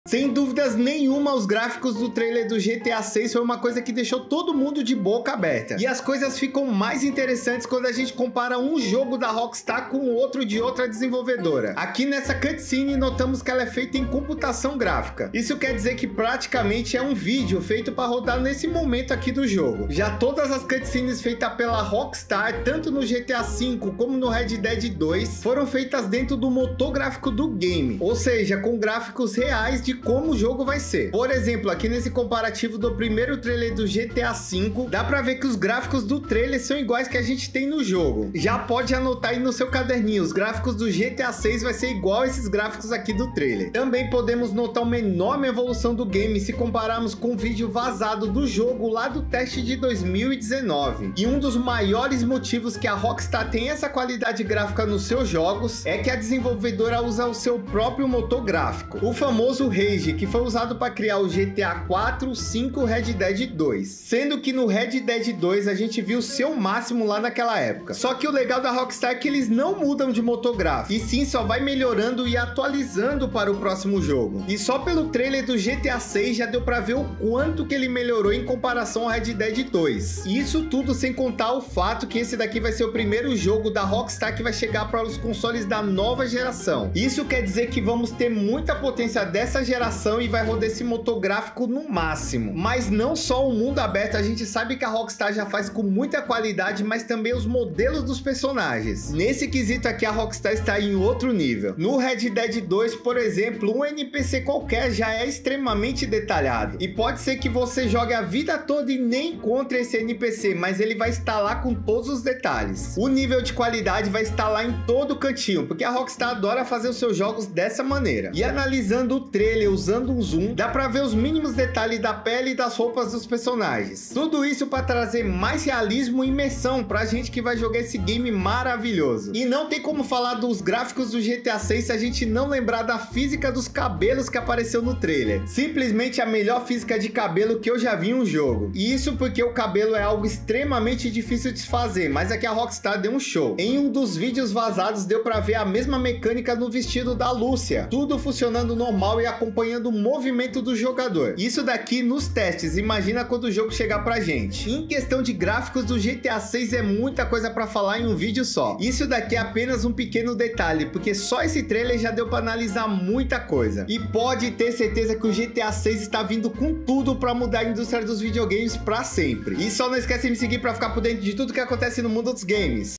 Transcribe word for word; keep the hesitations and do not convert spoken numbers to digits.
Sem dúvidas nenhuma, os gráficos do trailer do G T A seis foi uma coisa que deixou todo mundo de boca aberta. E as coisas ficam mais interessantes quando a gente compara um jogo da Rockstar com outro de outra desenvolvedora. Aqui nessa cutscene notamos que ela é feita em computação gráfica. Isso quer dizer que praticamente é um vídeo feito para rodar nesse momento aqui do jogo. Já todas as cutscenes feitas pela Rockstar, tanto no G T A cinco como no Red Dead dois, foram feitas dentro do motor gráfico do game, ou seja, com gráficos reais de como o jogo vai ser. Por exemplo, aqui nesse comparativo do primeiro trailer do G T A cinco, dá pra ver que os gráficos do trailer são iguais que a gente tem no jogo. Já pode anotar aí no seu caderninho, os gráficos do G T A seis vai ser igual a esses gráficos aqui do trailer. Também podemos notar uma enorme evolução do game se compararmos com o vídeo vazado do jogo lá do teste de dois mil e dezenove. E um dos maiores motivos que a Rockstar tem essa qualidade gráfica nos seus jogos é que a desenvolvedora usa o seu próprio motor gráfico, o famoso Rage, que foi usado para criar o G T A quatro, cinco, Red Dead dois, sendo que no Red Dead dois a gente viu o seu máximo lá naquela época. Só que o legal da Rockstar é que eles não mudam de motor gráfico, e sim só vai melhorando e atualizando para o próximo jogo. E só pelo trailer do G T A seis já deu para ver o quanto que ele melhorou em comparação ao Red Dead dois. E isso tudo sem contar o fato que esse daqui vai ser o primeiro jogo da Rockstar que vai chegar para os consoles da nova geração. Isso quer dizer que vamos ter muita potência dessa geração e vai rodar esse motor gráfico no máximo. Mas não só o mundo aberto, a gente sabe que a Rockstar já faz com muita qualidade, mas também os modelos dos personagens. Nesse quesito aqui a Rockstar está em outro nível. No Red Dead dois, por exemplo, um N P C qualquer já é extremamente detalhado. E pode ser que você jogue a vida toda e nem encontre esse N P C, mas ele vai estar lá com todos os detalhes. O nível de qualidade vai estar lá em todo cantinho, porque a Rockstar adora fazer os seus jogos dessa maneira. E analisando o trailer, usando um zoom, dá pra ver os mínimos detalhes da pele e das roupas dos personagens. Tudo isso para trazer mais realismo e imersão pra gente que vai jogar esse game maravilhoso. E não tem como falar dos gráficos do G T A seis se a gente não lembrar da física dos cabelos que apareceu no trailer. Simplesmente a melhor física de cabelo que eu já vi em um jogo. E isso porque o cabelo é algo extremamente difícil de se fazer, mas aqui a Rockstar deu um show. Em um dos vídeos vazados deu pra ver a mesma mecânica no vestido da Lúcia. Tudo funcionando normal e acompanhando o movimento do jogador. Isso daqui nos testes, imagina quando o jogo chegar pra gente. Em questão de gráficos do G T A seis é muita coisa pra falar em um vídeo só. Isso daqui é apenas um pequeno detalhe, porque só esse trailer já deu pra analisar muita coisa. E pode ter certeza que o G T A seis está vindo com tudo pra mudar a indústria dos videogames pra sempre. E só não esquece de me seguir pra ficar por dentro de tudo que acontece no mundo dos games.